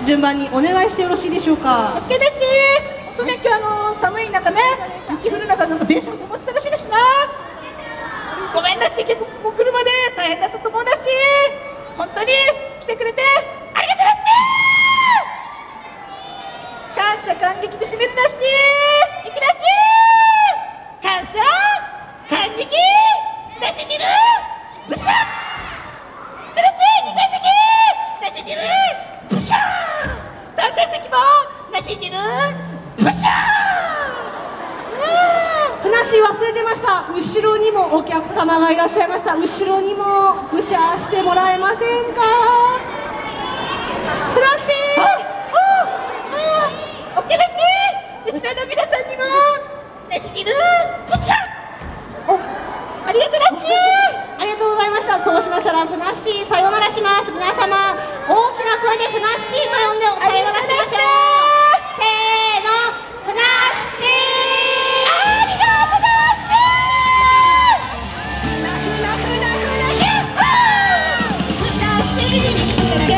順番にお願いしてよろしいでしょうか。 OK です。本当ね、今日寒い中ね、雪降る中なんか電車も止まってたらしいですな。ごめんなし、結構ここ来るまで大変だったと思うなし、本当に来てくれてありがとうなし。感謝感激で締めるなし、いきなし、感謝感激なし汁ブシャッテレス2階席なし汁ブシャッ3階席もなし汁ブシャふなっしー忘れてました。後ろにもお客様がいらっしゃいました。後ろにもブシャーしてもらえませんか。ふなっしー、 オッケーだし、後ろの皆さんにもなし汁ブシャッありがとうだし。 ありがとうございました。そうしましたらふなっしーさようならします。皆様大きな声でふなっしーと呼んでさようならしましょう。せーの、ふなっしー。ふなふなふなふなヒュッ、ふなっしー